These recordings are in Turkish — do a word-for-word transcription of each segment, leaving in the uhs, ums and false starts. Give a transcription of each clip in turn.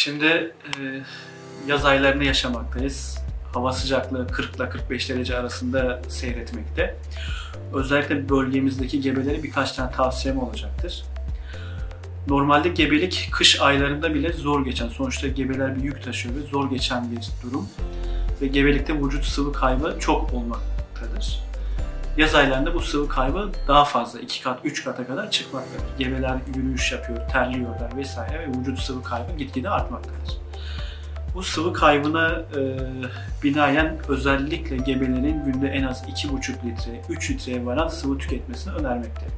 Şimdi e, yaz aylarını yaşamaktayız. Hava sıcaklığı kırk ile kırk beş derece arasında seyretmekte. Özellikle bölgemizdeki gebelere birkaç tane tavsiyem olacaktır. Normalde gebelik kış aylarında bile zor geçen, sonuçta gebeler bir yük taşıyor ve zor geçen bir durum. Ve gebelikte vücut sıvı kaybı çok olmaktadır. Yaz aylarında bu sıvı kaybı daha fazla, iki kat, üç kata kadar çıkmaktadır. Gebeler yürüyüş yapıyor, terliyorlar vesaire ve vücut sıvı kaybı gitgide artmaktadır. Bu sıvı kaybına e, binaen özellikle gebelerin günde en az iki buçuk litre, üç litreye varan sıvı tüketmesini önermektedir.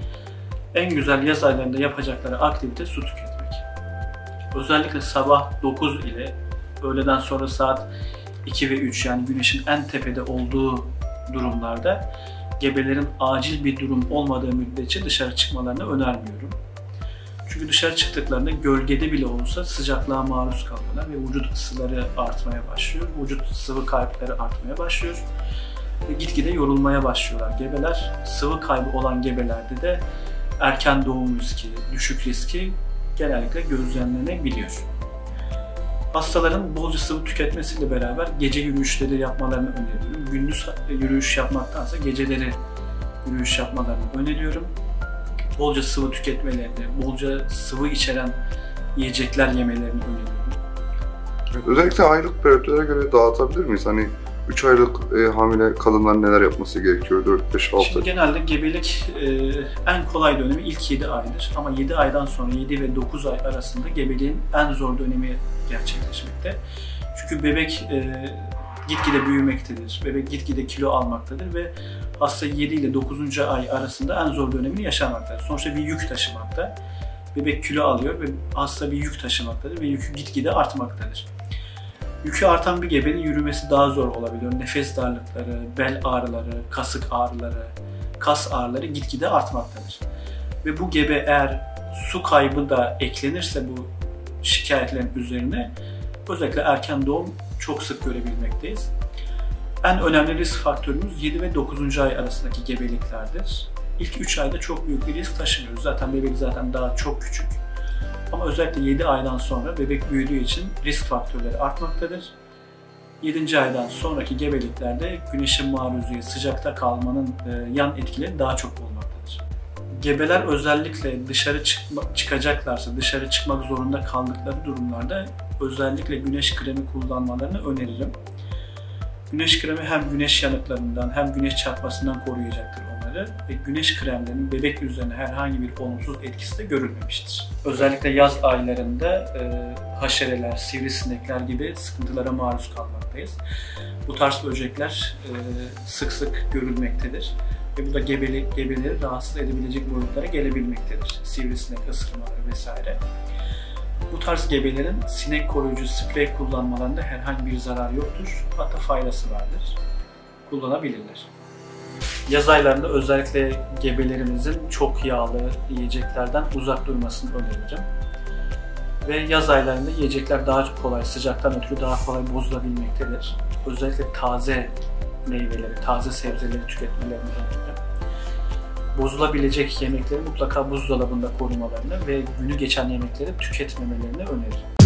En güzel yaz aylarında yapacakları aktivite su tüketmek. Özellikle sabah dokuz ile öğleden sonra saat iki ve üç, yani güneşin en tepede olduğu durumlarda gebelerin acil bir durum olmadığı müddetçe dışarı çıkmalarını önermiyorum. Çünkü dışarı çıktıklarında gölgede bile olsa sıcaklığa maruz kalıyorlar ve vücut ısıları artmaya başlıyor. Vücut sıvı kayıpları artmaya başlıyor ve gitgide yorulmaya başlıyorlar. Gebeler, sıvı kaybı olan gebelerde de erken doğum riski, düşük riski genellikle gözlemlenebiliyor. Hastaların bolca sıvı tüketmesiyle beraber gece yürüyüşleri yapmalarını öneriyorum. Gündüz yürüyüş yapmaktansa geceleri yürüyüş yapmalarını öneriyorum. Bolca sıvı tüketmelerini, bolca sıvı içeren yiyecekler yemelerini öneriyorum. Evet, özellikle aylık periyotlere göre dağıtabilir miyiz? Hani üç aylık e, hamile kadınlar neler yapması gerekiyor? dört, beş, altı. Şimdi genelde gebelik e, en kolay dönemi ilk yedi aydır. Ama yedi aydan sonra yedi ve dokuz ay arasında gebeliğin en zor dönemi gerçekleşmekte. Çünkü bebek e, gitgide büyümektedir. Bebek gitgide kilo almaktadır ve hasta yedi ile dokuzuncu ay arasında en zor dönemini yaşamaktadır. Sonuçta bir yük taşımakta. Bebek kilo alıyor ve hasta bir yük taşımaktadır ve yükü gitgide artmaktadır. Yükü artan bir gebenin yürümesi daha zor olabiliyor. Nefes darlıkları, bel ağrıları, kasık ağrıları, kas ağrıları gitgide artmaktadır. Ve bu gebe eğer su kaybı da eklenirse bu şikayetlerin üzerine özellikle erken doğum çok sık görebilmekteyiz. En önemli risk faktörümüz yedi ve dokuzuncu ay arasındaki gebeliklerdir. İlk üç ayda çok büyük bir risk taşımıyoruz. Zaten bebek zaten daha çok küçük. Ama özellikle yedi aydan sonra bebek büyüdüğü için risk faktörleri artmaktadır. yedinci aydan sonraki gebeliklerde güneşin maruziyeti, sıcakta kalmanın yan etkileri daha çok olmaktadır. Gebeler özellikle dışarı çıkma, çıkacaklarsa, dışarı çıkmak zorunda kaldıkları durumlarda özellikle güneş kremi kullanmalarını öneririm. Güneş kremi hem güneş yanıklarından hem güneş çarpmasından koruyacaktır onları ve güneş kremlerinin bebek üzerine herhangi bir olumsuz etkisi de görülmemiştir. Özellikle yaz aylarında e, haşereler, sivrisinekler gibi sıkıntılara maruz kalmaktayız. Bu tarz böcekler e, sık sık görülmektedir ve bu da gebeli, gebeleri rahatsız edebilecek boyutlara gelebilmektedir. Sivrisinek ısırmaları vesaire. Bu tarz gebelerin sinek koruyucu sprey kullanmalarında herhangi bir zarar yoktur. Hatta faydası vardır. Kullanabilirler. Yaz aylarında özellikle gebelerimizin çok yağlı yiyeceklerden uzak durmasını öneririm. Ve yaz aylarında yiyecekler daha kolay, sıcaktan ötürü daha kolay bozulabilmektedir. Özellikle taze meyveleri, taze sebzeleri tüketmelerini öneririm. Bozulabilecek yemekleri mutlaka buzdolabında korumalarını ve günü geçen yemekleri tüketmemelerini öneririm.